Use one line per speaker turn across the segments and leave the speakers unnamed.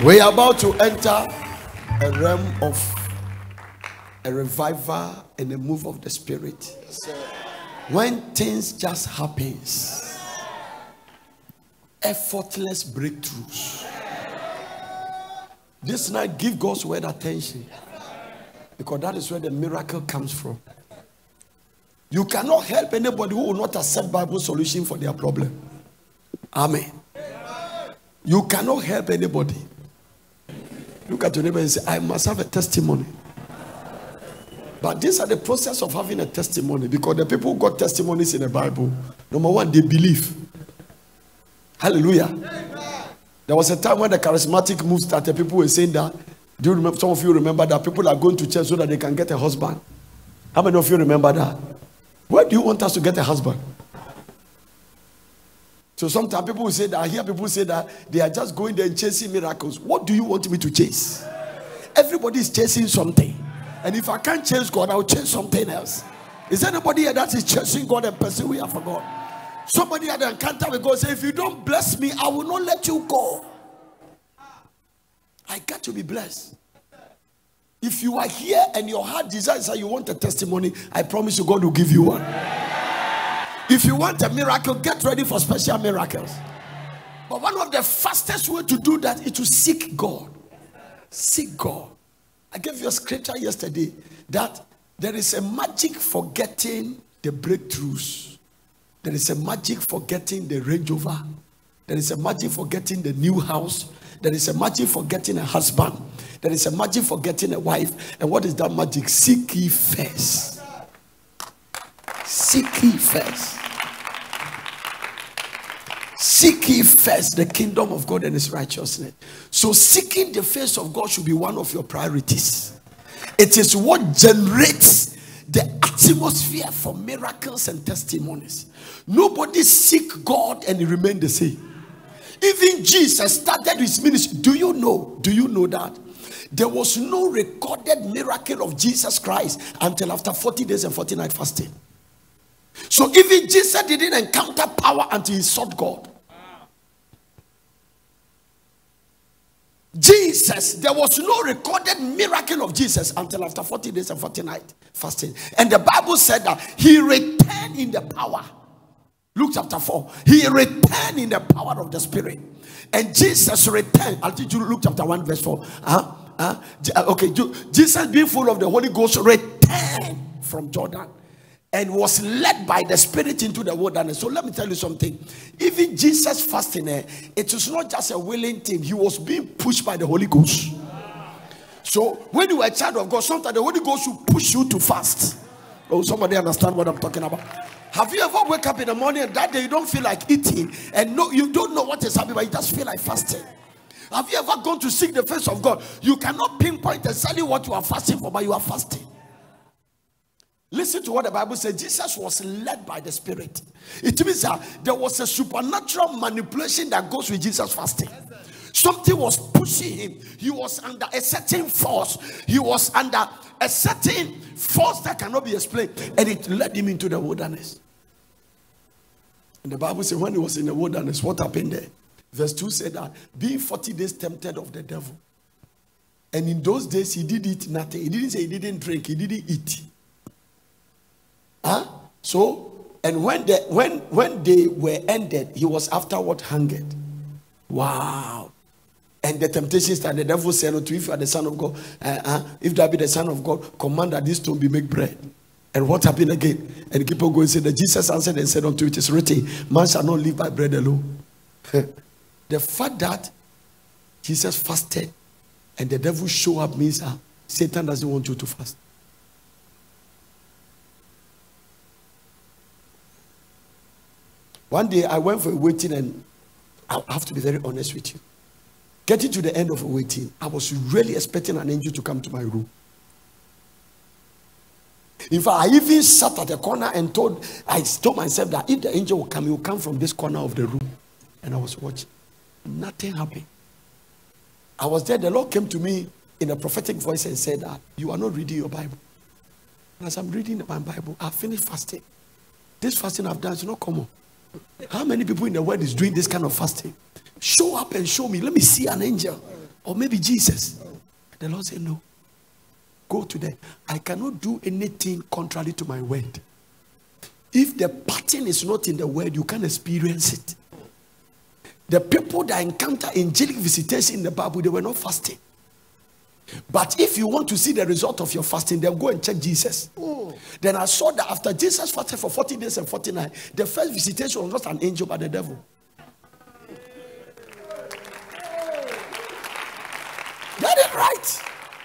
We are about to enter a realm of a revival and a move of the Spirit. When things just happens, effortless breakthroughs. This night, give God's word attention, because that is where the miracle comes from. You cannot help anybody who will not accept Bible solution for their problem. Amen. You cannot help anybody. Look at your neighbor and say, I must have a testimony. But these are the process of having a testimony, because the people who got testimonies in the Bible, number one, they believe. Hallelujah. There was a time when the charismatic move started. People were saying that. Do you remember? Some of you remember that people are going to church so that they can get a husband. How many of you remember that? Where do you want us to get a husband? So sometimes people will say that. I hear people say that they are just going there and chasing miracles. What do you want me to chase? Everybody is chasing something. And if I can't chase God, I will chase something else. Is there anybody here that is chasing God and pursuing for God? Somebody had an encounter with God, say, if you don't bless me, I will not let you go. I got to be blessed. If you are here and your heart desires that you want a testimony, I promise you God will give you one. If you want a miracle, get ready for special miracles. But one of the fastest way to do that is to seek God. Seek God. I gave you a scripture yesterday that there is a magic for getting the breakthroughs. There is a magic for getting the Range Rover. There is a magic for getting the new house. There is a magic for getting a husband. There is a magic for getting a wife. And what is that magic? Seek ye first. Seek ye first. Seek ye first the kingdom of God and his righteousness. So seeking the face of God should be one of your priorities. It is what generates the atmosphere for miracles and testimonies. Nobody seek God and he remained the same. Even Jesus started his ministry. Do you know that there was no recorded miracle of Jesus Christ until after 40 days and 40 nights fasting? So even Jesus didn't encounter power until he sought God. Jesus, there was no recorded miracle of Jesus until after 40 days and 40 nights fasting. And the Bible said that he returned in the power. Luke chapter 4. He returned in the power of the Spirit. And Jesus returned. I'll teach you Luke chapter 1 verse 4. Okay, Jesus being full of the Holy Ghost returned from Jordan and was led by the Spirit into the wilderness. So let me tell you something. Even Jesus fasting, it was not just a willing thing. He was being pushed by the Holy Ghost. So when you are a child of God, sometimes the Holy Ghost will push you to fast. Oh, somebody understand what I'm talking about? Have you ever wake up in the morning and that day you don't feel like eating and no, you don't know what is happening, but you just feel like fasting? Have you ever gone to seek the face of God? You cannot pinpoint exactly what you are fasting for, but you are fasting. Listen to what the Bible says. Jesus was led by the Spirit. It means that there was a supernatural manipulation that goes with Jesus fasting. Something was pushing him. He was under a certain force. He was under a certain force that cannot be explained. And it led him into the wilderness. And the Bible says when he was in the wilderness, what happened there? Verse 2 said that being 40 days tempted of the devil. And in those days he did eat nothing. He didn't say he didn't drink. He didn't eat. So, and when they were ended, he was afterward hungered. Wow. And the temptation started. The devil said unto you, if you are the Son of God, if thou be the Son of God, command that this stone be made bread. And what happened again? And people go and say that Jesus answered and said unto you, it is written, man shall not live by bread alone. The fact that Jesus fasted and the devil show up means Satan doesn't want you to fast. One day I went for a waiting, and I have to be very honest with you. Getting to the end of a waiting, I was really expecting an angel to come to my room. In fact, I even sat at the corner and I told myself that if the angel will come, he will come from this corner of the room. And I was watching. Nothing happened. I was there. The Lord came to me in a prophetic voice and said that you are not reading your Bible. And as I'm reading my Bible, I finished fasting. This fasting I've done is not common. How many people in the world is doing this kind of fasting? Show up and show me. Let me see an angel. or maybe Jesus. The Lord said, no. Go to them. I cannot do anything contrary to my word. If the pattern is not in the word, you can't experience it. The people that encounter angelic visitation in the Bible, they were not fasting. But if you want to see the result of your fasting, then go and check Jesus. Then I saw that after Jesus fasted for 40 days and 40 nights, the first visitation was not an angel but the devil. Get it right.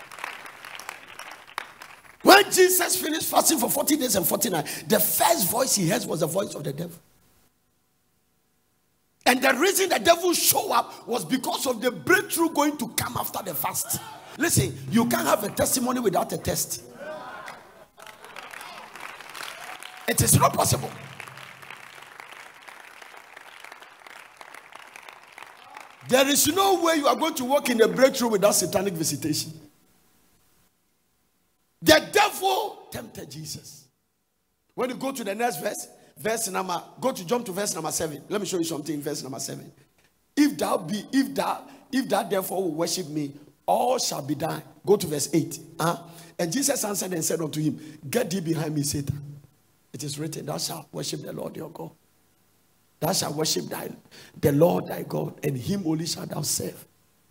When Jesus finished fasting for 40 days and 40 nights, the first voice he heard was the voice of the devil. And the reason the devil showed up was because of the breakthrough going to come after the fast. Listen, you can't have a testimony without a test. It is not possible. There is no way you are going to walk in a breakthrough without satanic visitation. The devil tempted Jesus. When you go to the next verse, jump to verse number 7. Let me show you something in verse number 7. If thou therefore will worship me, all shall be done. Go to verse 8. And Jesus answered and said unto him, get thee behind me, Satan. It is written, thou shalt worship the Lord your God. Thou shalt worship the Lord thy God, and him only shalt thou serve.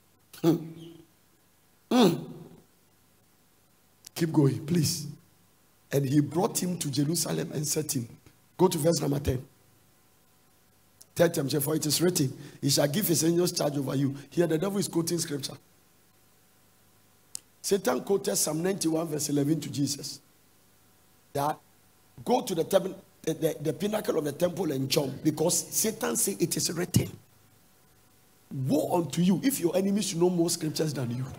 Keep going, please. And he brought him to Jerusalem and set him. Go to verse number 10. Tell him, for it is written, he shall give his angels charge over you. Here the devil is quoting scripture. Satan quoted Psalm 91 verse 11 to Jesus. That go to the pinnacle of the temple and jump, because Satan said it is written. Woe unto you if your enemies know more scriptures than you.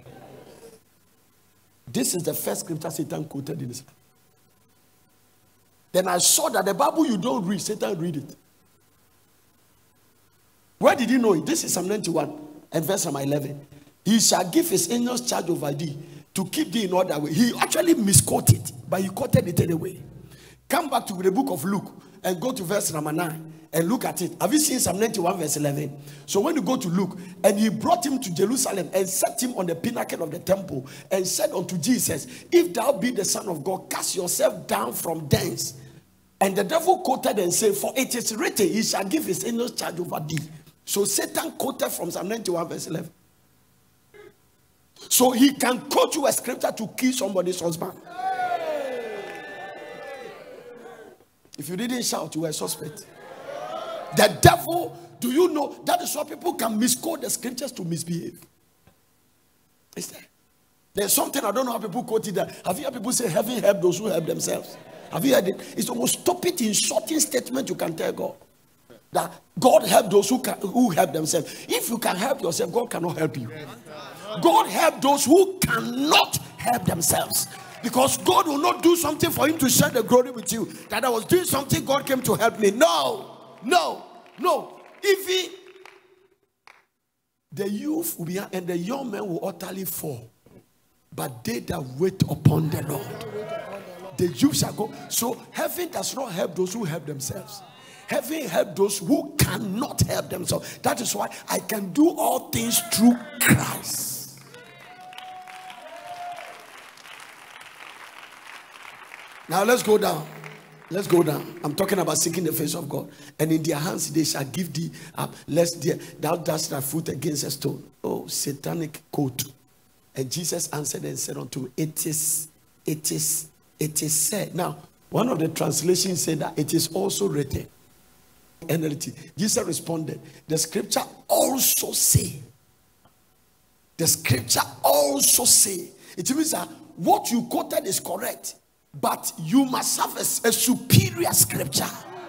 This is the first scripture Satan quoted in his life. Then I saw that the Bible you don't read, Satan read it. Where did he know it? This is Psalm 91 and verse number 11. He shall give his angels charge over thee to keep thee in order. He actually misquoted, but he quoted it anyway. Come back to the book of Luke and go to verse number 9 and look at it. Have you seen Psalm 91 verse 11? So when you go to Luke, and he brought him to Jerusalem and set him on the pinnacle of the temple and said unto Jesus, if thou be the Son of God, cast yourself down from thence. And the devil quoted and said, for it is written, he shall give his angels charge over thee. So Satan quoted from Psalm 91 verse 11. So he can quote you a scripture to kill somebody's husband. If you didn't shout, you were a suspect. The devil, do you know that is why people can misquote the scriptures to misbehave? Is there? There's something, I don't know how people quote it. Have you heard people say, heaven help those who help themselves? Have you heard it? It's almost stupid, insulting statement you can tell God. That God help those who help themselves. If you can help yourself, God cannot help you. God help those who cannot help themselves. Because God will not do something for him to share the glory with you. That I was doing something, God came to help me. No. If the youth will be, and the young men will utterly fall, but they that wait upon the Lord, the youth shall go. So heaven does not help those who help themselves. Heaven help those who cannot help themselves. That is why I can do all things through Christ. Now let's go down. Let's go down. I'm talking about seeking the face of God. And in their hands they shall give thee up, lest thou dust thy foot against a stone. Oh, satanic code. And Jesus answered and said unto him, it is said. Now, one of the translations said that it is also written. NLT. Jesus responded, the scripture also say. The scripture also say. It means that what you quoted is correct, but you must have a superior scripture.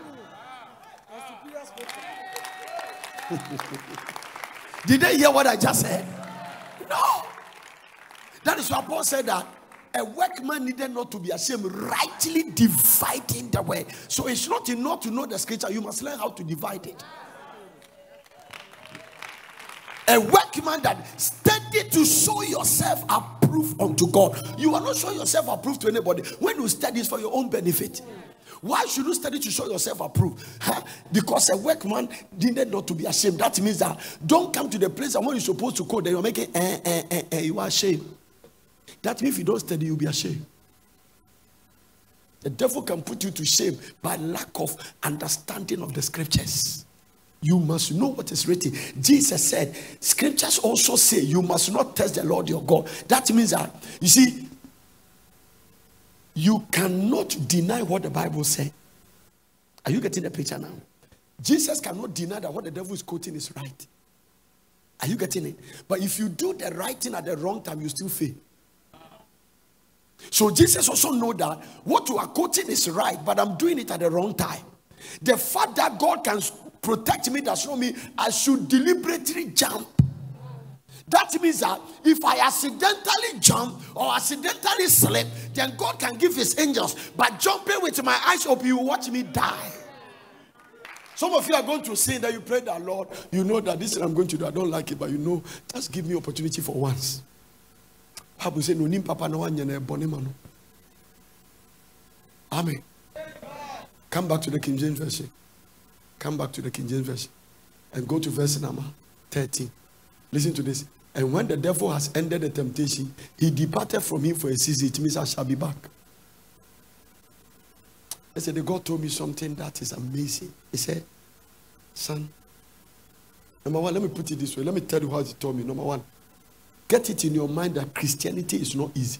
Did they hear what I just said? No. That is why Paul said that a workman needed not to be ashamed, rightly dividing the word. So it's not enough to know the scripture, you must learn how to divide it. A workman that study to show yourself approved unto God. You are not showing yourself approved to anybody. When you study, it's for your own benefit. Why should you study to show yourself approved? Because a workman needed not to be ashamed. That means that don't come to the place and when you're supposed to code, then you're making you are ashamed. That means if you don't study, you'll be ashamed. The devil can put you to shame by lack of understanding of the scriptures. You must know what is written. Jesus said, scriptures also say you must not test the Lord your God. That means that, you see, you cannot deny what the Bible says. Are you getting the picture now? Jesus cannot deny that what the devil is quoting is right. Are you getting it? But if you do the right thing at the wrong time, you still fail. So Jesus also knows that what you are quoting is right, but I'm doing it at the wrong time. The fact that God can protect me does not mean I should deliberately jump. That means that if I accidentally jump or accidentally slip, then God can give his angels. But jumping with my eyes open, you watch me die. Some of you are going to sin that you pray that, Lord, you know that this thing I'm going to do, I don't like it, but you know, just give me opportunity for once. Bible says, no nim papa no one yene. Amen. Come back to the King James Version. Come back to the King James Version. And go to verse number 13. Listen to this. And when the devil has ended the temptation, he departed from him for a season. It means I shall be back. I said, the God told me something that is amazing. He said, son, number one, let me put it this way. Let me tell you how he told me. Number one, get it in your mind that Christianity is not easy.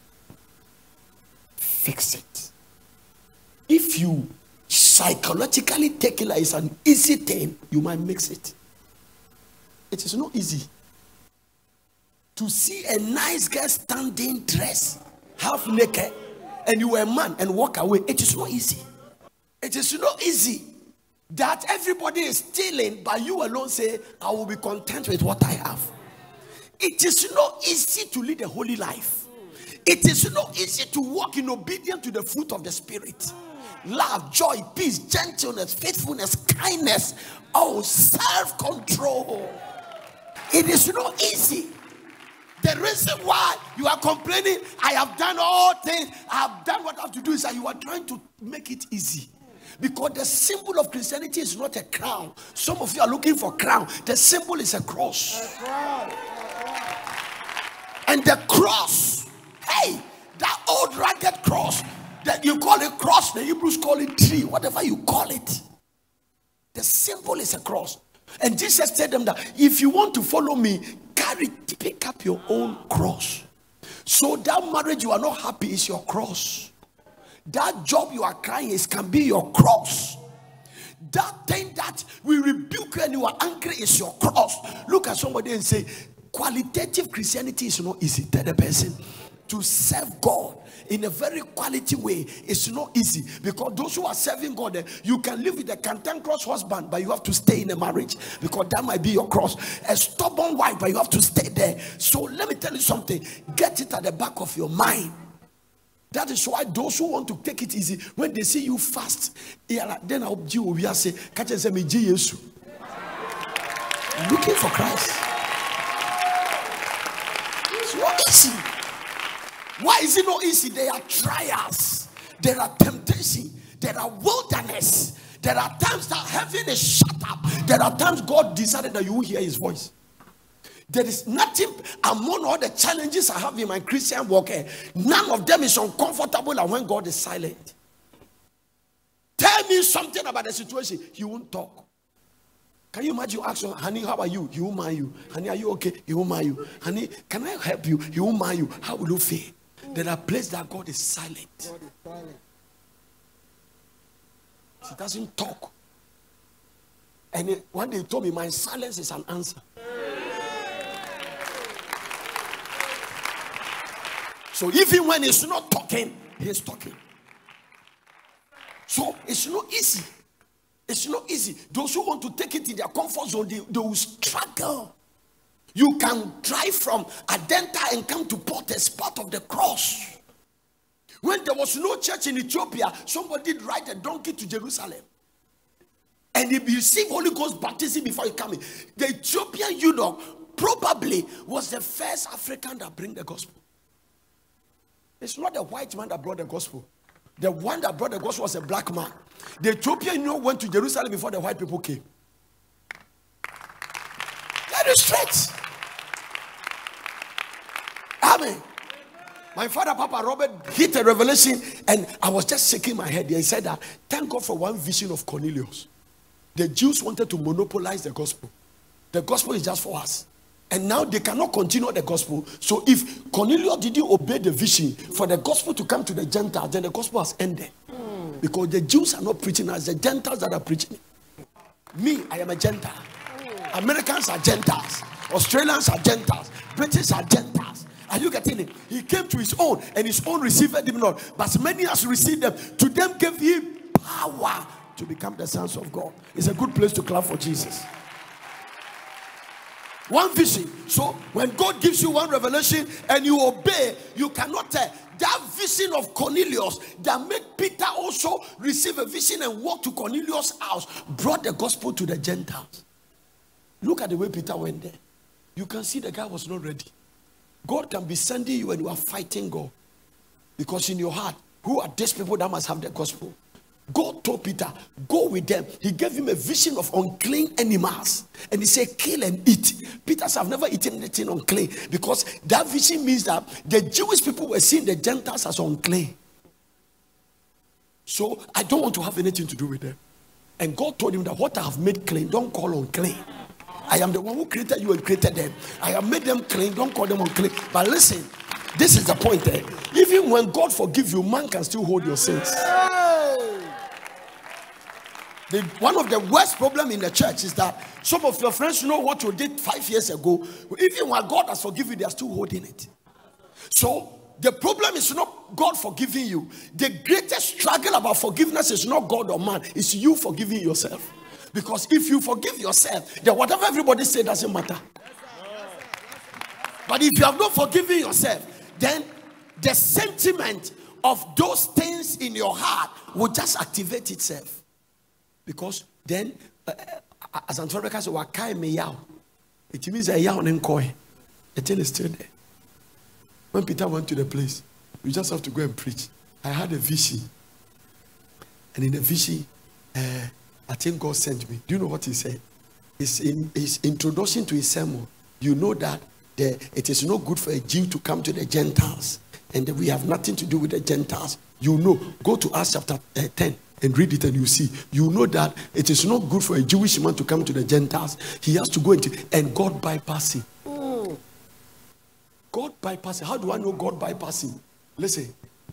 Fix it. If you psychologically take it like it's an easy thing, you might mix it. It is not easy. To see a nice girl standing dressed, half naked, and you are a man and walk away, it is not easy. It is not easy that everybody is stealing, but you alone say, I will be content with what I have. It is not easy to lead a holy life. It is not easy to walk in obedience to the fruit of the Spirit. Love, joy, peace, gentleness, faithfulness, kindness, self-control. It is not easy. The reason why you are complaining, I have done all things, I have done what I have to do, is that you are trying to make it easy. Because the symbol of Christianity is not a crown. Some of you are looking for crown. The symbol is a cross. And the cross, hey, that old ragged cross, that you call it cross, the Hebrews call it tree, whatever you call it. The symbol is a cross. And Jesus said them that if you want to follow me, pick up your own cross. So that marriage you are not happy is your cross. That job you are crying is can be your cross. That thing that we rebuke when you are angry is your cross. Look at somebody and say, qualitative Christianity is not easy. Tell the person, to serve God in a very quality way is not easy, because those who are serving God, you can live with a cantankerous husband, but you have to stay in a marriage because that might be your cross. A stubborn wife, but you have to stay there. So let me tell you something, get it at the back of your mind. That is why those who want to take it easy, when they see you fast, then I'll do we say, catch us looking for Christ. It's not easy. Why is it not easy? There are trials, there are temptation, there are wilderness, there are times that heaven is shut up, there are times God decided that you will hear his voice. There is nothing among all the challenges I have in my Christian walk, none of them is uncomfortable, and when God is silent. Tell me something about the situation, he won't talk. Can you imagine you ask him, honey, how are you? He won't mind you. Honey, are you okay? He won't mind you. Honey, can I help you? He won't mind you. How will you feel? There are places that God is silent. God is silent. He doesn't talk. And one day he told me, my silence is an answer. So even when he's not talking, he's talking. So it's not easy. It's not easy. Those who want to take it in their comfort zone, they will struggle. You can drive from Adenta and come to Port as part of the cross. When there was no church in Ethiopia, somebody ride a donkey to Jerusalem. And he received Holy Ghost baptism before he came in. The Ethiopian eunuch probably was the first African that bring the gospel. It's not the white man that brought the gospel. The one that brought the gospel was a black man. The Ethiopian went to Jerusalem before the white people came. Very straight. Amen. My father, Papa Robert, hit a revelation, and I was just shaking my head. He said that, thank God for one vision of Cornelius. The Jews wanted to monopolize the gospel. The gospel is just for us. And now they cannot continue the gospel. So if Cornelius didn't obey the vision for the gospel to come to the Gentiles, then the gospel has ended. Because the Jews are not preaching as the Gentiles that are preaching. Me, I am a Gentile. Americans are Gentiles. Australians are Gentiles. British are Gentiles. Are you getting it? He came to his own, and his own received him not. But many has received them. To them gave him power to become the sons of God. It's a good place to clap for Jesus. One vision. So when God gives you one revelation and you obey, you cannot tell. That vision of Cornelius that made Peter also receive a vision and walk to Cornelius' house brought the gospel to the Gentiles. Look at the way Peter went there. You can see the guy was not ready. God can be sending you and you are fighting God. Because in your heart, who are these people that must have the gospel? God told Peter, go with them. He gave him a vision of unclean animals. And he said, kill and eat. Peter said, I've never eaten anything unclean. Because that vision means that the Jewish people were seeing the Gentiles as unclean. So I don't want to have anything to do with them. And God told him that what I have made clean, don't call unclean. I am the one who created you and created them. I have made them clean, don't call them unclean. But listen, this is the point there. Even when God forgives you, man can still hold your sins. One of the worst problems in the church is that some of your friends know what you did 5 years ago. Even when God has forgiven you, they are still holding it. So the problem is not God forgiving you. The greatest struggle about forgiveness is not God or man. It's you forgiving yourself. Because if you forgive yourself, then whatever everybody say doesn't matter. But if you have not forgiven yourself, then the sentiment of those things in your heart will just activate itself. Because then, as Antonio said, "Wakai me yao." It means a yao nenkoi. The thing is still there. When Peter went to the place, you just have to go and preach. I had a vision, and in the vision, I think God sent me. Do you know what he said? It's in his introduction to his sermon. You know that it is not good for a Jew to come to the Gentiles, and we have nothing to do with the Gentiles. You know, go to Acts chapter 10 and read it, and you see. You know that it is not good for a Jewish man to come to the Gentiles. He has to go into, and God bypassing. God bypassing. How do I know God bypassing? Listen.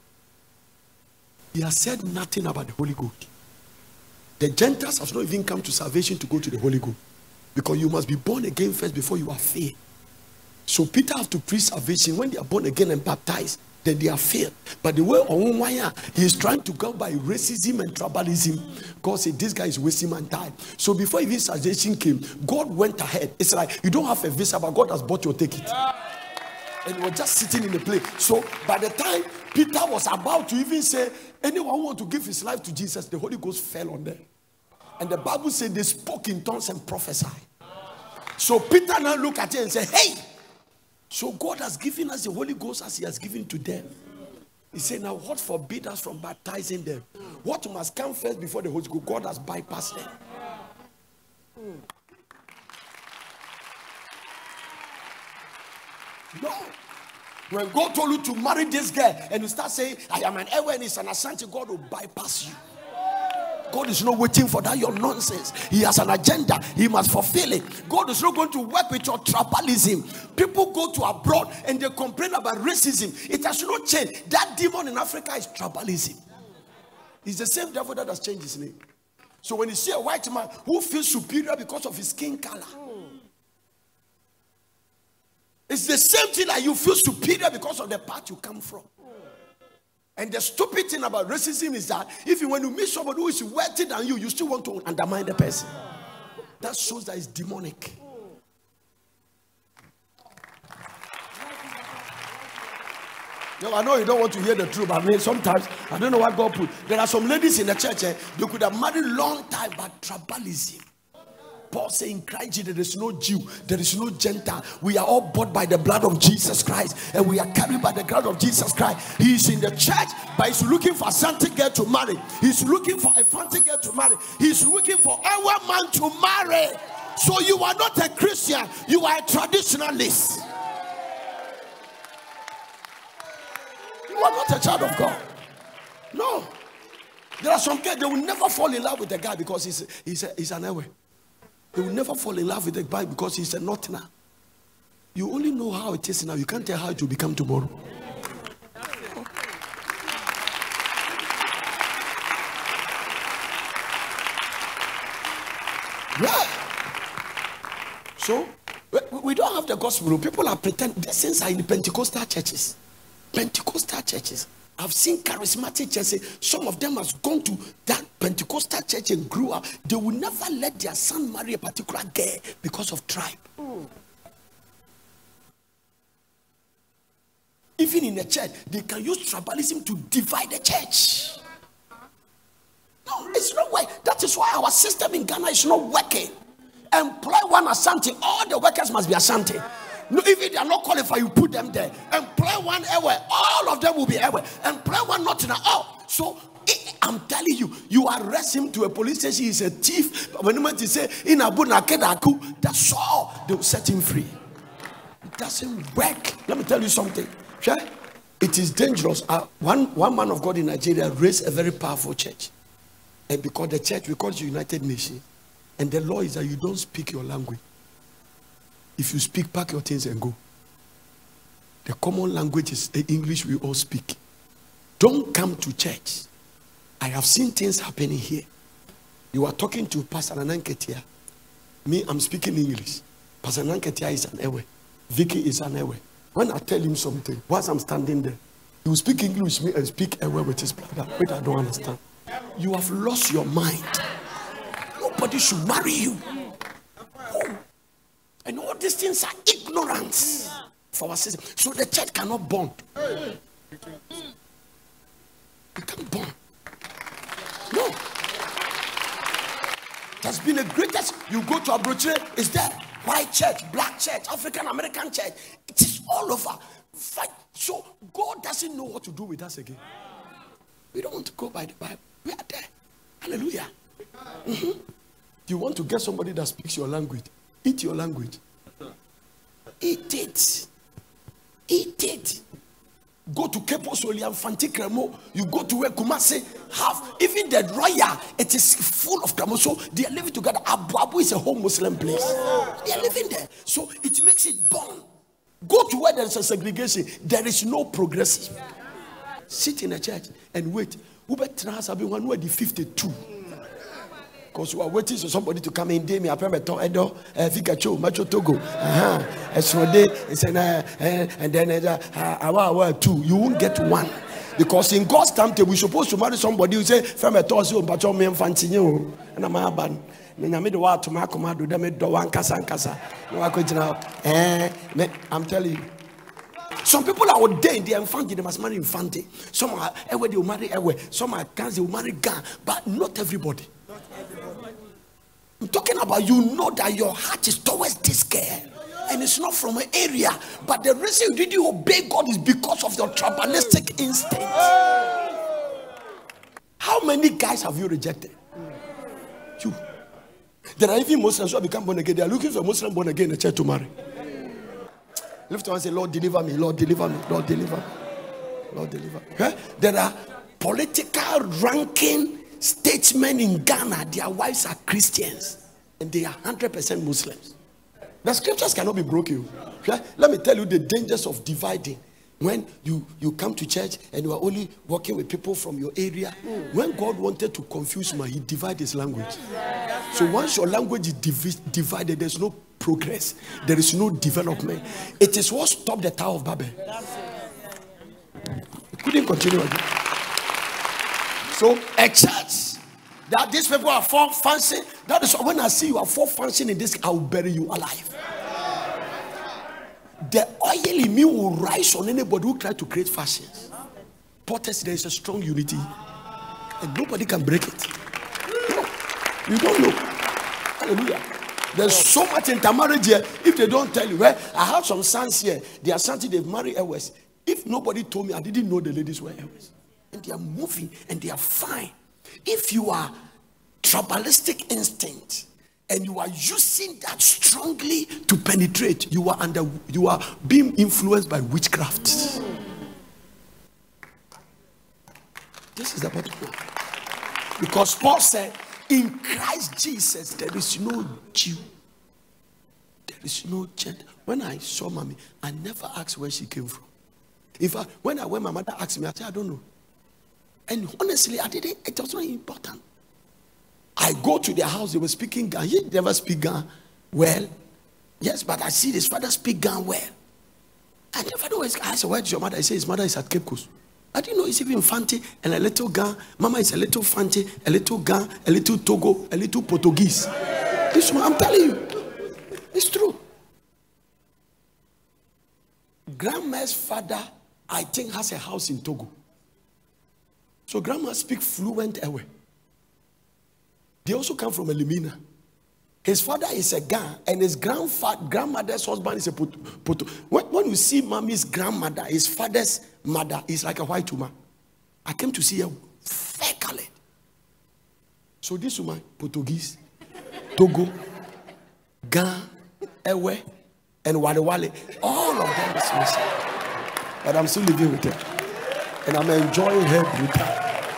He has said nothing about the Holy Ghost. The Gentiles have not even come to salvation to go to the Holy Ghost. Because you must be born again first before you are filled. So Peter have to preach salvation. When they are born again and baptized, then they are filled. But the way he is trying to go by racism and tribalism. God said this guy is wasting my time. So before even salvation came, God went ahead. It's like you don't have a visa, but God has bought your ticket. And you were just sitting in the place. So by the time Peter was about to even say, anyone who wants to give his life to Jesus, the Holy Ghost fell on them. And the Bible said they spoke in tongues and prophesied. So Peter now looked at it and said, hey, so God has given us the Holy Ghost as he has given to them. He said, now what forbid us from baptizing them? What must come first before the Holy Ghost? God has bypassed them. No. When God told you to marry this girl and you start saying, I am an Ewe and it's an Ashanti, God will bypass you. God is not waiting for that, your nonsense. He has an agenda. He must fulfill it. God is not going to work with your tribalism. People go to abroad and they complain about racism. It has not changed. That demon in Africa is tribalism. It's the same devil that has changed his name. So when you see a white man who feels superior because of his skin color, it's the same thing that you feel superior because of the part you come from. And the stupid thing about racism is that when you meet somebody who is wealthier than you, you still want to undermine the person. That shows that it's demonic. No, I know you don't want to hear the truth, but I mean, sometimes, I don't know what God put. There are some ladies in the church, they could have married long time, but tribalism. Paul said in Christ Jesus, there is no Jew, there is no Gentile. We are all bought by the blood of Jesus Christ, and we are carried by the blood of Jesus Christ. He is in the church, but he's looking for a Santa girl to marry. He's looking for a Fanta girl to marry. He's looking for our man to marry. So you are not a Christian, you are a traditionalist. You are not a child of God. No. There are some kids, they will never fall in love with a guy because he's an Ewe. They will never fall in love with a guy because he's a Northerner. You only know how it is now. You can't tell how it will become tomorrow. Yeah. So, we don't have the gospel. People are pretending. These things are in the Pentecostal churches. Pentecostal churches. I've seen charismatic churches. Some of them have gone to that Pentecostal church and grew up. They will never let their son marry a particular girl because of tribe. Even in the church, they can use tribalism to divide the church. No, it's not working. That is why our system in Ghana is not working. Employ one Asante, all the workers must be Asante. No, if they are not qualified, you put them there. Employ one Ewe, all of them will be Ewe. Employ one not in a So I'm telling you, you arrest him to a police station, he's a thief. But when you say in Abu Nakedaku, that's all, they will set him free. It doesn't work. Let me tell you something. Okay? It is dangerous. One man of God in Nigeria raised a very powerful church. And because the church, we call it United Nations. And the law is that you don't speak your language. If you speak, pack your things and go. The common language is the English we all speak. Don't come to church. I have seen things happening here. You are talking to Pastor Nananketia. Me, I'm speaking English. Pastor Nananketia is an Ewe. Vicky is an Ewe. When I tell him something, whilst I'm standing there, he will speak English with me and speak Ewe with his brother. Wait, I don't understand. You have lost your mind. Nobody should marry you. Oh. And all these things are ignorance for our system. So the church cannot bond. It can't bond. No. It has been the greatest. You go to Abrochire, it's there. White church, black church, African American church. It is all over. So God doesn't know what to do with us again. We don't want to go by the Bible. We are there. Hallelujah. You want to get somebody that speaks your language. Eat your language. Eat it. Eat it. Go to Kepo Solian, Fanti Kremo. You go to where Kumasi have. Even the royal, it is full of Kremo. So they are living together. Abu Abu is a whole Muslim place. They are living there. So it makes it born. Go to where there is a segregation. There is no progressive. Sit in a church and wait. Ubet has been one word 52. Because you are waiting for somebody to come in. Demi, I remember Edo, Vikacho, Macho Togo. And then hour 2. You won't get one. Because in God's time, we're supposed to marry somebody who say, Femme Tosso, but your man fancy you. And I'm a ban. Then I made the word to my command, do them do one casa and casa. No, I could now. I'm telling you. Some people are ordained, they are infante, they must marry infante. Some are Ewe, they will marry Ewe. Some are Gans, they will marry Gan. But not everybody. I'm talking about, you know that your heart is towards this girl, and it's not from an area, but the reason you didn't obey God is because of your tribalistic instinct. How many guys have you rejected? You. There are even Muslims who have become born again. They are looking for a Muslim born again in the church to marry. Lift your hand and say, Lord, deliver me, Lord, deliver me, Lord, deliver me, Lord, deliver me. Okay? There are political ranking statesmen in Ghana, their wives are Christians and they are 100% Muslims. The scriptures cannot be broken. Okay? Let me tell you the dangers of dividing. When you come to church and you are only working with people from your area, when God wanted to confuse man, he divided his language. So once your language is divided, there's no progress, there is no development. It is what stopped the Tower of Babel. It couldn't continue again. So a church that these people are full function, that is when I see you are full function in this, I will bury you alive. The oil in me will rise on anybody who try to create fashions. Potters, there is a strong unity and nobody can break it. No, you don't know. Hallelujah. There's so much intermarriage here. If they don't tell you, well, I have some sons here. They are something they've married Ewes. If nobody told me, I didn't know the ladies were Ewes. And they are moving and they are fine. If you are tribalistic instinct and you are using that strongly to penetrate, you are being influenced by witchcraft. This is the bottom line. Because Paul said, in Christ Jesus, there is no Jew. There is no Gentile. When I saw mommy, I never asked where she came from. In fact, when my mother asked me, I said, I don't know. And honestly, I didn't. It was not important. I go to their house, they were speaking Ghana. He never speak Ghana well. Yes, but I see his father speak Ghana well. I never know. I said, where's your mother? I said, his mother is at Cape Coast. I didn't know it's even Fanti and a little Ghana. Mama is a little Fanti, a little Ghana, a little Togo, a little Portuguese. This one, I'm telling you. It's true. Grandma's father, I think, has a house in Togo. So grandma speaks fluent Ewe. They also come from Elimina. His father is a Ghana, and his grandmother's husband is a Poto. When you see mommy's grandmother, his father's mother is like a white woman. I came to see her fair colored. So this woman, Portuguese, Togo, Ghana, Ewe, and Wale, all of them is missing. But I'm still living with her, and I'm enjoying her beauty.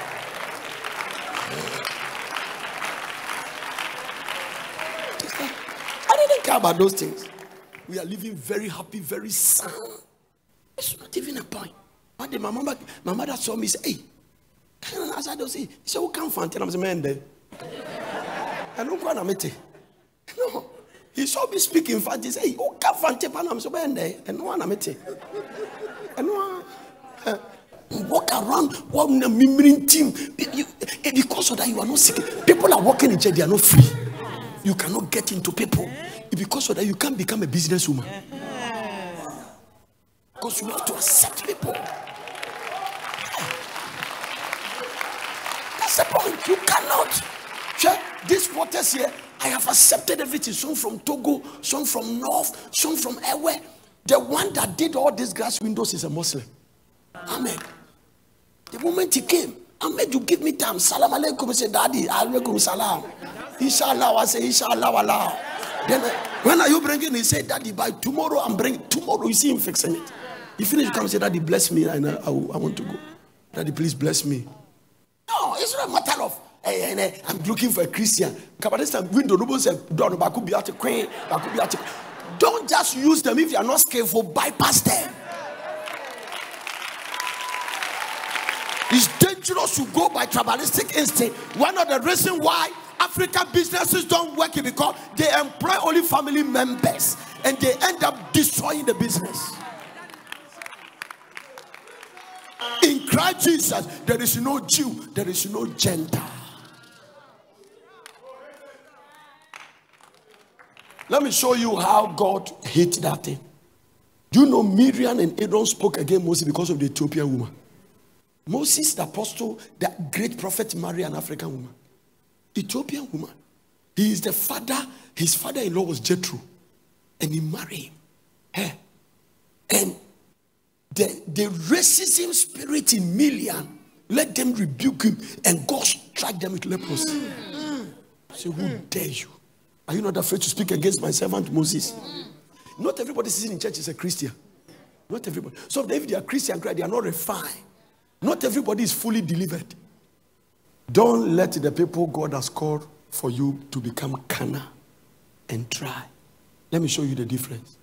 About those things, we are living very happy, very sound. It's not even a point. One day my mother saw me say, hey, as I don't say, he said, who can't find it? I'm saying, man, there. I don't want to meet it. No, he saw me speaking. In fact, he said, hey, who can't find it? I'm saying, man, there. And no one to meet it. And no one walk around one miming team. Because of that, you are not sick. People are walking in church, they are not free. You cannot get into people. Because of that, you can't become a businesswoman. Because you have to accept people. That's the point. You cannot. These waters here, I have accepted everything. Some from Togo, some from North, some from Ewe. The one that did all these glass windows is a Muslim. Amen. The moment he came, Ahmed, you give me time. Salam alaikum. I say, Daddy, alaikum salam. Inshallah, I say, Inshallah, Allah. Then when are you bringing? He said, Daddy, by tomorrow I'm bringing. Tomorrow, you see him fixing it. He finished, come and say, Daddy, bless me. I want to go. Daddy, please bless me. No, it's not a matter of, I'm looking for a Christian. Don't just use them. If you are not skillful, bypass them. It's dangerous to go by tribalistic instinct. One of the reasons why African businesses don't work is because they employ only family members and they end up destroying the business. In Christ Jesus, there is no Jew, there is no Gentile. Let me show you how God hated that thing. Do you know Miriam and Aaron spoke against Moses because of the Ethiopian woman? Moses, the apostle, that great prophet, married an African woman. Ethiopian woman. He is the father. His father-in-law was Jethro. And he married her. And the racism spirit in Midian, let them rebuke him. And God struck them with leprosy. So who dare you? Are you not afraid to speak against my servant Moses? Not everybody sitting in church is a Christian. Not everybody. So if they are Christian, they are not refined. Not everybody is fully delivered. Don't let the people God has called for you to become carnal and dry. Let me show you the difference.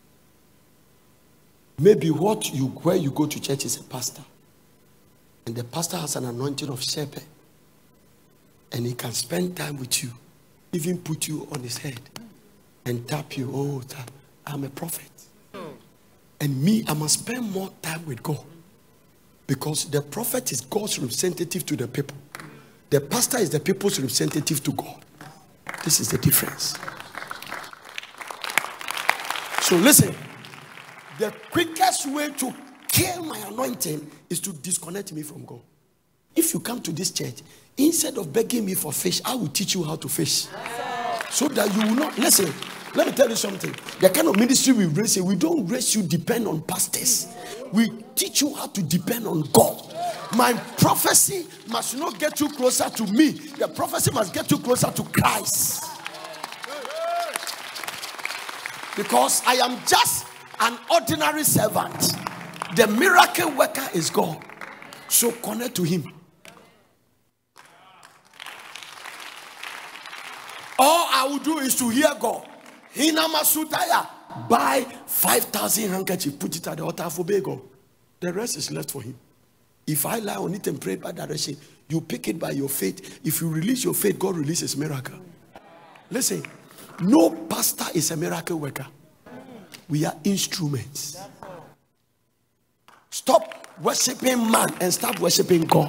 Maybe where you go to church is a pastor. And the pastor has an anointing of shepherd. And he can spend time with you. Even put you on his head. And tap you. Oh, I'm a prophet. And me, I must spend more time with God. Because the prophet is God's representative to the people. The pastor is the people's representative to God. This is the difference. So listen. The quickest way to kill my anointing is to disconnect me from God. If you come to this church, instead of begging me for fish, I will teach you how to fish. So that you will not, listen, let me tell you something. The kind of ministry we raise here, we don't raise you depend on pastors. We teach you how to depend on God. My prophecy must not get you closer to me. The prophecy must get you closer to Christ. Because I am just an ordinary servant. The miracle worker is God. So connect to him. All I will do is to hear God. Hinamasutaya. Buy 5,000 handkerchiefs, put it at the altar for God. The rest is left for him. If I lie on it and pray by direction, you pick it by your faith. If you release your faith, God releases miracle. Listen, no pastor is a miracle worker. We are instruments. Stop worshiping man and start worshiping God.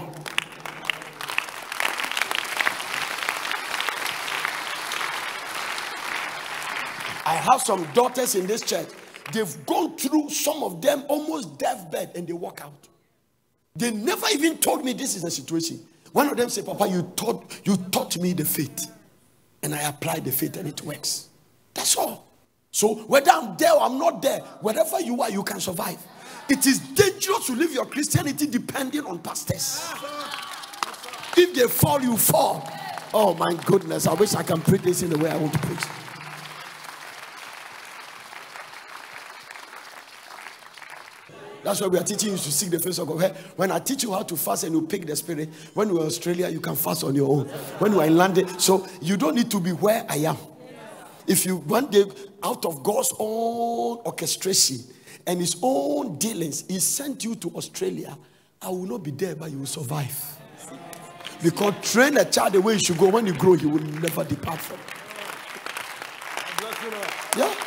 I have some daughters in this church. They've gone through, some of them almost deathbed, and they walk out. They never even told me this is the situation. One of them said, Papa, you taught me the faith, and I applied the faith and it works. That's all. So whether I'm there or I'm not there, wherever you are, you can survive. It is dangerous to live your Christianity depending on pastors. If they fall, you fall. Oh my goodness, I wish I can preach this in the way I want to preach. That's why we are teaching you to seek the face of God. When I teach you how to fast and you pick the spirit, when you're in Australia, you can fast on your own. When you are in London, so you don't need to be where I am. If you one day, out of God's own orchestration and his own dealings, he sent you to Australia, I will not be there, but you will survive. Because train a child the way you should go. When you grow, he will never depart from it. Yeah.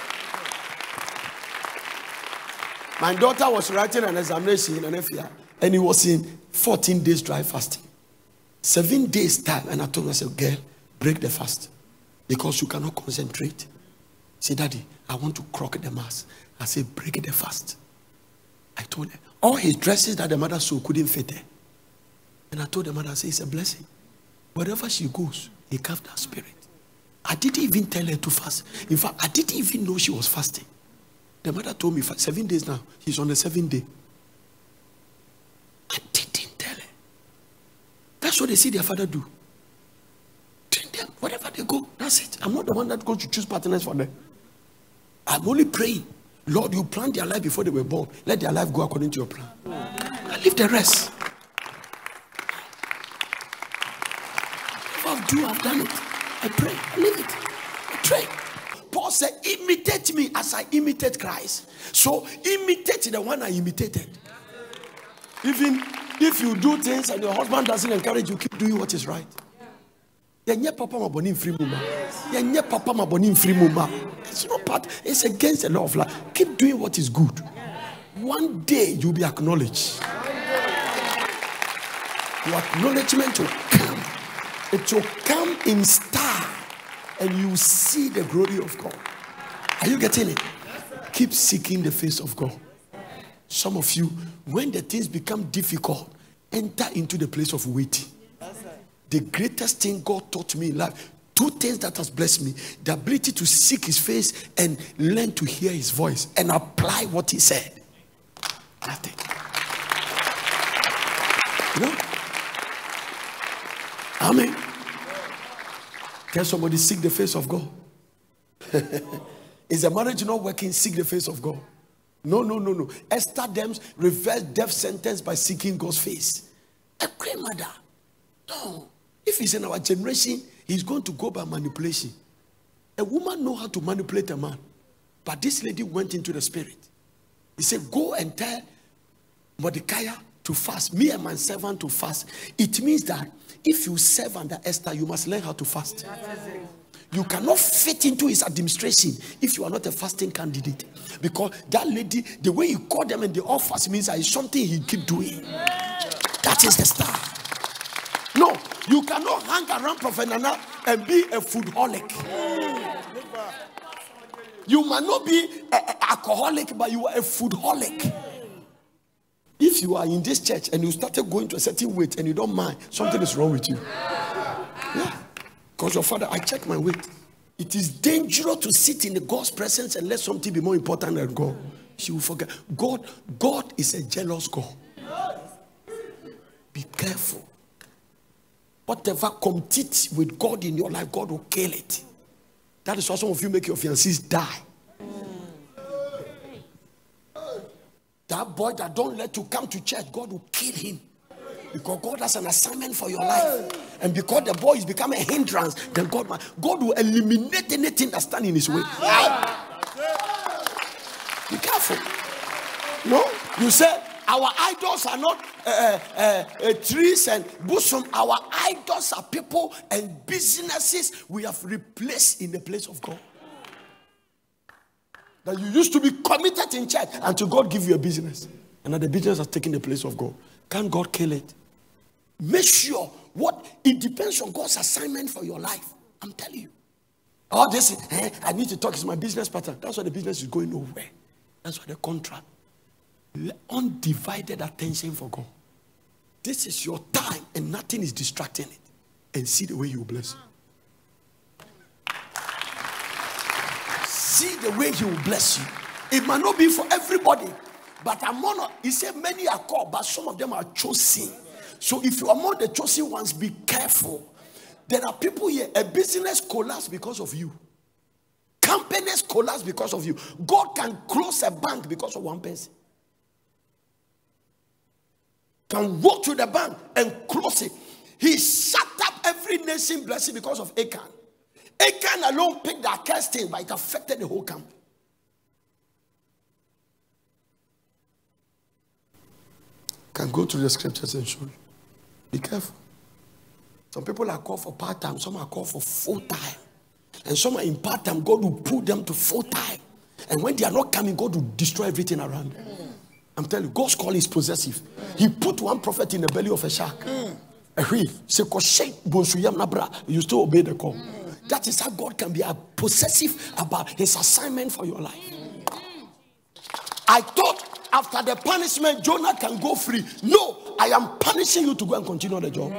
My daughter was writing an examination in an FIA, and he was in 14 days dry fasting. 7 days time, and I told her, I said, girl, break the fast. Because you cannot concentrate. Say, Daddy, I want to crock the mass. I said, break the fast. I told her, all his dresses that the mother saw couldn't fit her. And I told the mother, I said, it's a blessing. Wherever she goes, he carved her spirit. I didn't even tell her to fast. In fact, I didn't even know she was fasting. The mother told me, 7 days now, he's on the 7th day. I didn't tell her. That's what they see their father do. Train them, wherever they go, that's it. I'm not the one that goes to choose partners for them. I'm only praying. Lord, you planned their life before they were born. Let their life go according to your plan. I leave the rest. If I've done, I've done it. I pray, I leave it. I pray. Paul said, imitate me as I imitate Christ. So imitate the one I imitated. Even if you do things and your husband doesn't encourage you, keep doing what is right. It's not part, it's against the law of life. Keep doing what is good. One day you'll be acknowledged. Your acknowledgement will come. It will come in style. And you see the glory of God. Are you getting it? Keep seeking the face of God. Some of you, when the things become difficult, enter into the place of waiting. The greatest thing God taught me in life, 2 things that has blessed me: the ability to seek his face and learn to hear his voice and apply what he said. Nothing. You know? Amen. Can somebody seek the face of God? Is the marriage not working? Seek the face of God. No. Esther Dems reversed death sentence by seeking God's face. A grandmother. No. If he's in our generation, he's going to go by manipulation. A woman knows how to manipulate a man. But this lady went into the spirit. He said, go and tell Mordecai to fast. Me and my servant to fast. It means that if you serve under Esther, you must learn how to fast. You cannot fit into his administration if you are not a fasting candidate. Because that lady, the way you call them and they all fast means that it's something he keep doing. That is the star. No, you cannot hang around Prophet Nana and be a foodaholic. You might not be an alcoholic, but you are a foodaholic. If you are in this church and you started going to a certain weight and you don't mind, something is wrong with you. Yeah. Because your father, I check my weight. It is dangerous to sit in the God's presence and let something be more important than God. You will forget. God is a jealous God. Be careful. Whatever competes with God in your life, God will kill it. That is why some of you make your fiancés die. That boy that don't let you come to church, God will kill him. Because God has an assignment for your life. And because the boy is becoming a hindrance, then God will eliminate anything that stands in his way. Be careful. No, you say our idols are not trees and bosom. Our idols are people and businesses we have replaced in the place of God. That you used to be committed in church until God give you a business. And that the business has taken the place of God. Can't God kill it? Make sure it depends on God's assignment for your life. I'm telling you. All this, I need to talk, is my business partner. That's why the business is going nowhere. That's why the contract. Undivided attention for God. This is your time and nothing is distracting it. And see the way He will bless you. See the way He will bless you. It might not be for everybody, but He said many are called, but some of them are chosen. So if you are among the chosen ones, be careful. There are people here, a business collapse because of you. Companies collapse because of you. God can close a bank because of one person. Can walk to the bank and close it. He shut up every nation blessing because of Achan. Achan alone picked the accursed thing, but it affected the whole camp. Can go to the scriptures and show you. Be careful. Some people are called for part-time, some are called for full-time. And some are in part-time, God will put them to full-time. And when they are not coming, God will destroy everything around them. I'm telling you, God's call is possessive. He put one prophet in the belly of a shark. You still obey the call. That is how God can be possessive about His assignment for your life. I thought after the punishment, Jonah can go free. No, I am punishing you to go and continue the job.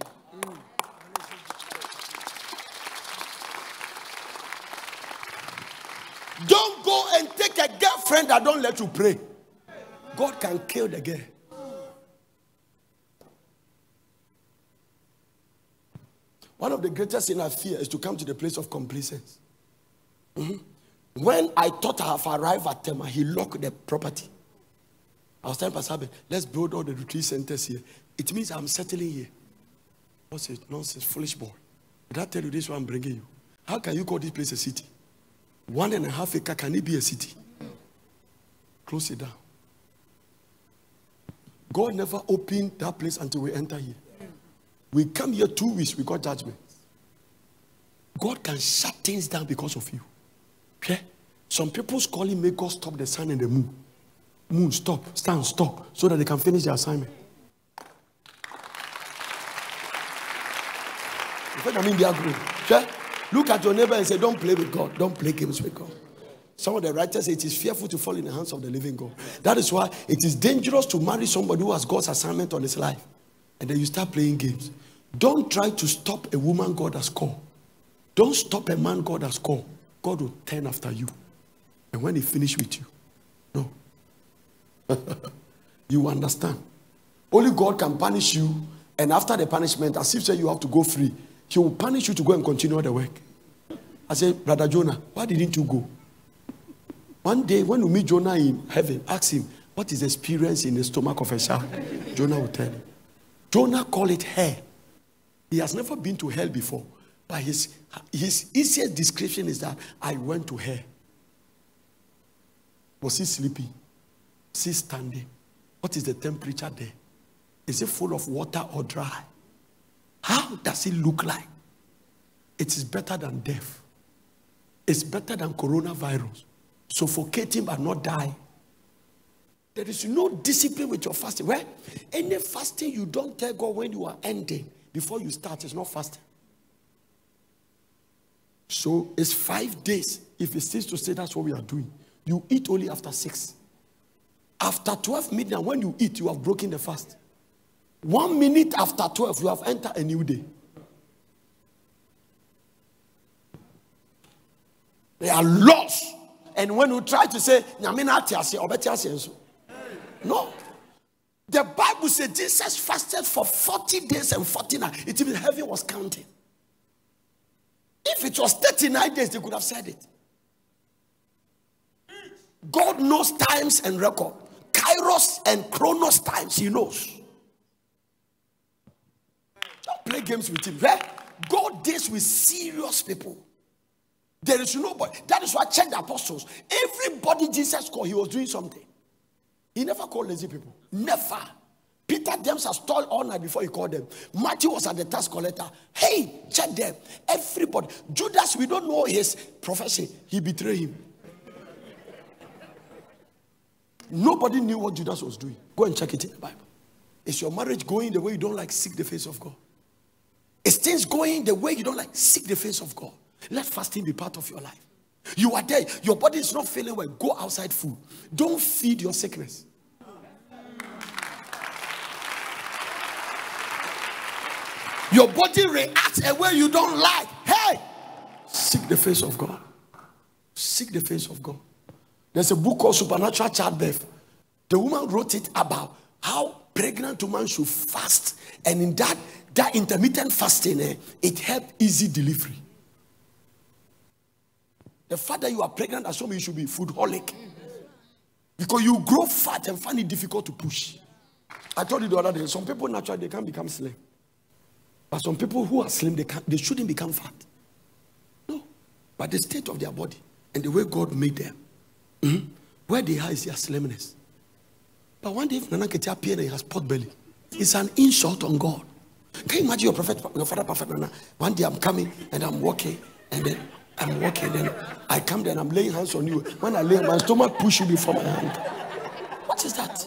Don't go and take a girlfriend that don't let you pray. God can kill the girl. One of the greatest sin I fear is to come to the place of complacence. When I thought I have arrived at Tema, he locked the property. I was telling Pastor Abel, let's build all the retreat centers here. It means I'm settling here. What's it? Nonsense, foolish boy. Did I tell you this one I'm bringing you? How can you call this place a city? 1.5 acre, can it be a city? Close it down. God never opened that place until we enter here. We come here 2 weeks, we got judgment. God can shut things down because of you. Okay? Some people's calling may God stop the sun and the moon. Moon, stop, stand, stop, so that they can finish their assignment. I mean, they are good. Okay? Look at your neighbor and say, don't play with God. Don't play games with God. Some of the writers say it is fearful to fall in the hands of the living God. That is why it is dangerous to marry somebody who has God's assignment on his life. And then you start playing games. Don't try to stop a woman God has called. Don't stop a man God has called. God will turn after you. And when he finishes with you, no. You understand. Only God can punish you. And after the punishment, as if say you have to go free, he will punish you to go and continue the work. I say, Brother Jonah, why didn't you go? One day when you meet Jonah in heaven, ask him, what is the experience in the stomach of a shark? Jonah will tell you. Jonah called it hell. He has never been to hell before. But his easiest description is that I went to hell. Was he sleeping? Was he standing? What is the temperature there? Is it full of water or dry? How does it look like? It is better than death. It's better than coronavirus. Suffocating but not die. There is no discipline with your fasting. Well, any fasting you don't tell God when you are ending, before you start, it's not fasting. So it's 5 days. If it stays to say that's what we are doing. You eat only after 6. After 12 midnight, when you eat, you have broken the fast. 1 minute after 12, you have entered a new day. They are lost. And when you try to say, no. The Bible says Jesus fasted for 40 days and 40 nights. It means heaven was counting. If it was 39 days, they could have said it. God knows times and record. Kairos and Chronos times, he knows. Don't play games with him. God deals with serious people. There is nobody. That is why check the apostles. Everybody Jesus called, he was doing something. He never called lazy people. Never. Peter James has toiled all night before he called them. Matthew was at the tax collector. Hey, check them. Everybody. Judas, we don't know his profession. He betrayed him. Nobody knew what Judas was doing. Go and check it in the Bible. Is your marriage going the way you don't like? Seek the face of God. Is things going the way you don't like? Seek the face of God. Let fasting be part of your life. You are there. Your body is not feeling well. Go outside food. Don't feed your sickness. Your body reacts a way you don't like. Hey! Seek the face of God. Seek the face of God. There's a book called Supernatural Childbirth. The woman wrote it about how pregnant woman should fast. And in that intermittent fasting, it helped easy delivery. The fact that you are pregnant assumes you should be foodholic. Because you grow fat and find it difficult to push. I told you the other day, some people naturally, they can become slim. But some people who are slim, they shouldn't become fat. No. But the state of their body and the way God made them, where they are is their slimness. But one day, if Nana Ketia appears and he has pot belly, it's an insult on God. Can you imagine your father, Prophet Nana? One day I'm coming and I'm walking, and then I'm walking, then I come there and I'm laying hands on you. When I lay, my stomach pushes you before my hand. What is that?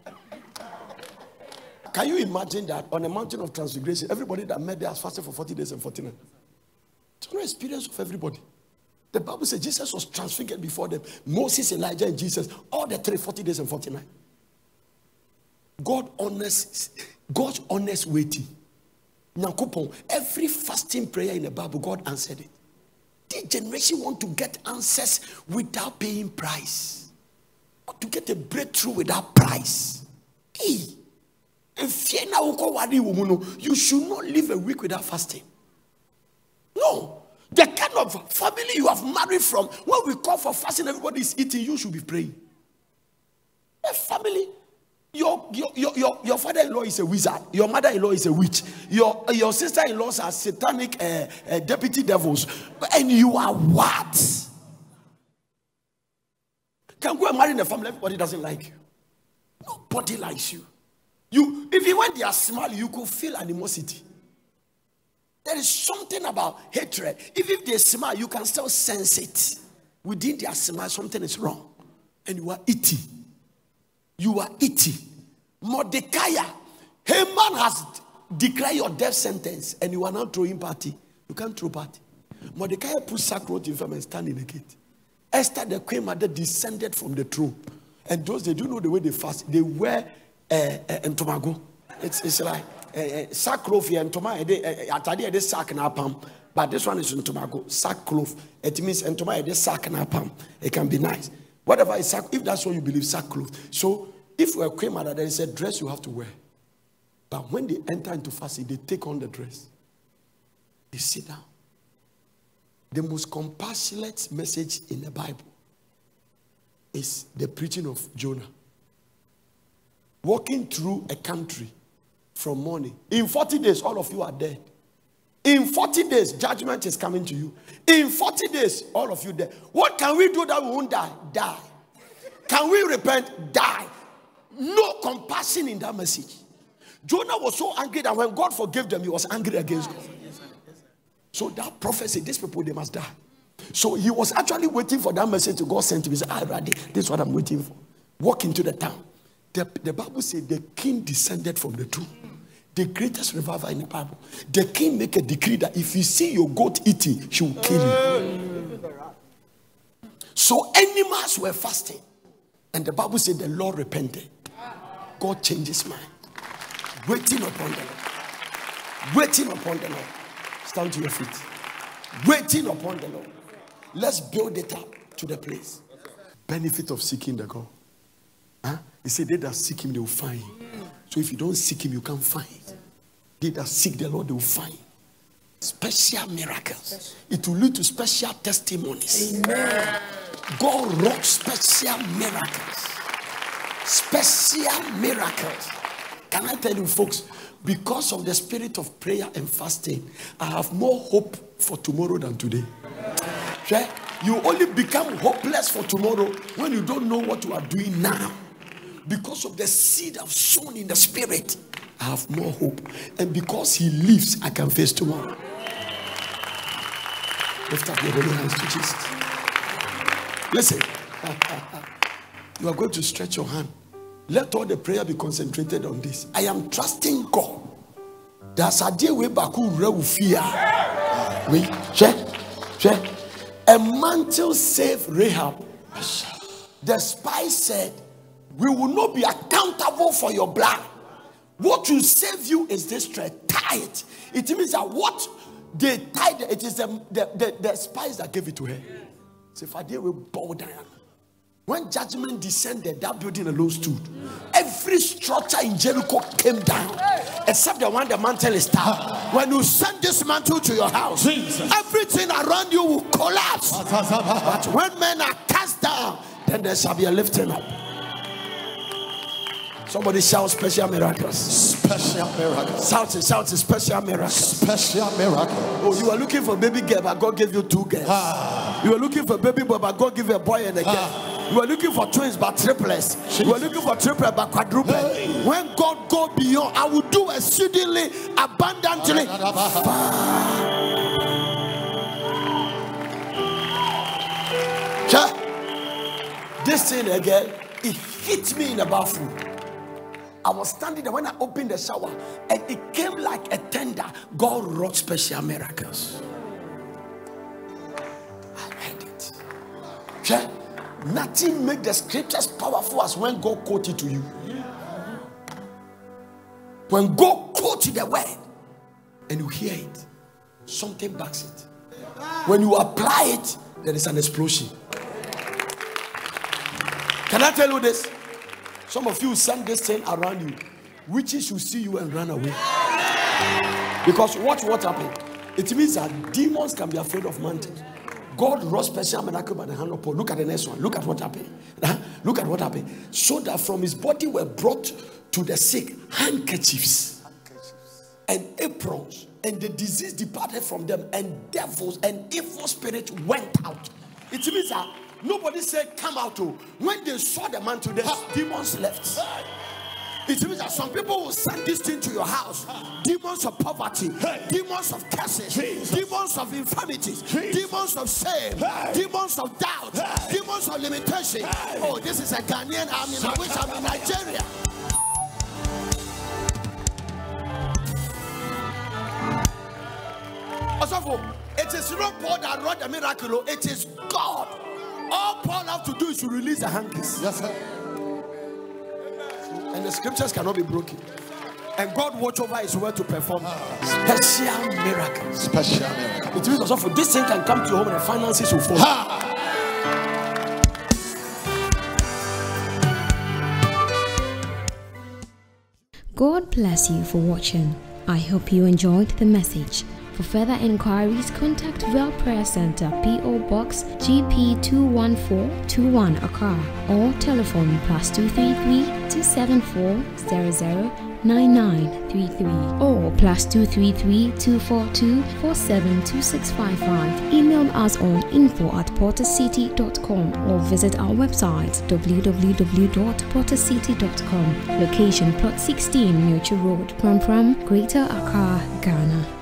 Can you imagine that on a mountain of transfiguration, everybody that met there has fasted for 40 days and 40 nights? It's no experience of everybody. The Bible says Jesus was transfigured before them. Moses, Elijah, and Jesus, all the 40 days and 40 nights. God's honest waiting. Every fasting prayer in the Bible, God answered it. This generation want to get answers without paying price. Want to get a breakthrough without price. Hey. You should not live a week without fasting. No. The kind of family you have married from, when we call for fasting, everybody is eating, you should be praying. A family, your father-in-law is a wizard, your mother-in-law is a witch, your sister-in-laws are satanic deputy devils, and you are what? Can go and marry in a family, everybody doesn't like you. Nobody likes you. Even when they are smiling, you could feel animosity. There is something about hatred. Even if they smile, you can still sense it. Within their smile, something is wrong. And you are eating. You are eating. Mordecai, Haman has declared your death sentence, and you are now throwing party. You can't throw party. Mordecai put sackcloth in front and stand in the gate. Esther, the queen mother, descended from the throne. And those, they do know the way they fast. They wear and tomago. It's like sackcloth and tomago. Atadi de sack na pam, but this one is in tomago. Sackcloth. It means and tomago de sack na pam. It can be nice. Whatever is sack, if that's what you believe, sackcloth. So if you're a queen mother, there is a dress you have to wear. But when they enter into fasting, they take on the dress. They sit down. The most compassionate message in the Bible is the preaching of Jonah. Walking through a country from morning. In 40 days, all of you are dead. In 40 days, judgment is coming to you. In 40 days, all of you dead. What can we do that we won't die? Die. Can we repent? Die. No compassion in that message. Jonah was so angry that when God forgave them, he was angry against God. So that prophecy, these people, they must die. So he was actually waiting for that message to God sent him. He said, this is what I'm waiting for. Walk into the town. The Bible said the king descended from the throne. The greatest revival in the Bible. The king make a decree that if you see your goat eating, she will kill you. So animals were fasting. And the Bible said the Lord repented. God changed his mind. Waiting upon the Lord. Waiting upon the Lord. Stand to your feet. Waiting upon the Lord. let's build it up to the place. Benefit of seeking the God. He said, they that seek him, they will find. So if you don't seek him, you can't find. They that seek the Lord, they will find. Special miracles. It will lead to special testimonies. Amen. God wrought special miracles. Special miracles. Can I tell you, folks, because of the spirit of prayer and fasting, I have more hope for tomorrow than today. Okay? You only become hopeless for tomorrow when you don't know what you are doing now. Because of the seed I've sown in the spirit, I have more hope. And because he lives, I can face tomorrow. Lift up your holy hands to Jesus. Listen. You are going to stretch your hand. Let all the prayer be concentrated on this. I am trusting God. There's a day way back who will fear. A mantle saved Rahab. The spies said, we will not be accountable for your blood. What will save you is this thread. Tie it. It means that what they tied, it is the spies that gave it to her. So if I did, we bow down. When judgment descended, that building alone stood. Every structure in Jericho came down, except the one the mantle is tied. When you send this mantle to your house, everything around you will collapse. But when men are cast down, then there shall be a lifting up. Somebody shout special miracles.
Special miracles.
Shout it, special miracles.
Special miracle.
Oh, you are looking for a baby girl, but God gave you 2 girls. You are looking for a baby boy, but God gave you a boy and a girl. You are looking for twins, but triplets. You are looking for triplets, but quadruplets. When God go beyond, I will do exceedingly, abundantly. This thing again, it hit me in the bathroom. I was standing there when I opened the shower, and it came like a tender. God wrought special miracles. I heard it. Yeah. Nothing makes the scriptures powerful as when God quotes it to you. When God quotes the word and you hear it, something backs it. When you apply it, there is an explosion. Can I tell you this? Some of you send this thing around you. Witches will see you and run away. Because what happened? It means that demons can be afraid of mountains. God wrought special miracle by the hand of Paul. Look at the next one. Look at what happened. Look at what happened. So that from his body were brought to the sick handkerchiefs and aprons, and the disease departed from them, and devils and evil spirits went out. It means that nobody said come out. When they saw the mantle, the demons left. It means that some people will send this thing to your house. Demons of poverty, demons of curses, demons of infirmities, demons of shame, demons of doubt, demons of limitation. Oh, this is a Ghanaian army. I wish I'm in Nigeria. Also, it is not Paul that wrought the miracle. It is God. All Paul have to do is to release the hankies.
Yes, sir.
And the scriptures cannot be broken. And God watch over his word to perform special miracles.
Special miracle.
It means also for this thing can come to your home and the finances will fall.
God bless you for watching. I hope you enjoyed the message. For further inquiries, contact Well Prayer Center, P.O. Box GP 21421 Accra, or telephone +233 274 009933 or +233 242 472655. Email us on info@portercity.com or visit our website www.portercity.com. Location Plot 16, Nurture Road, Pram Pram, Greater Accra, Ghana.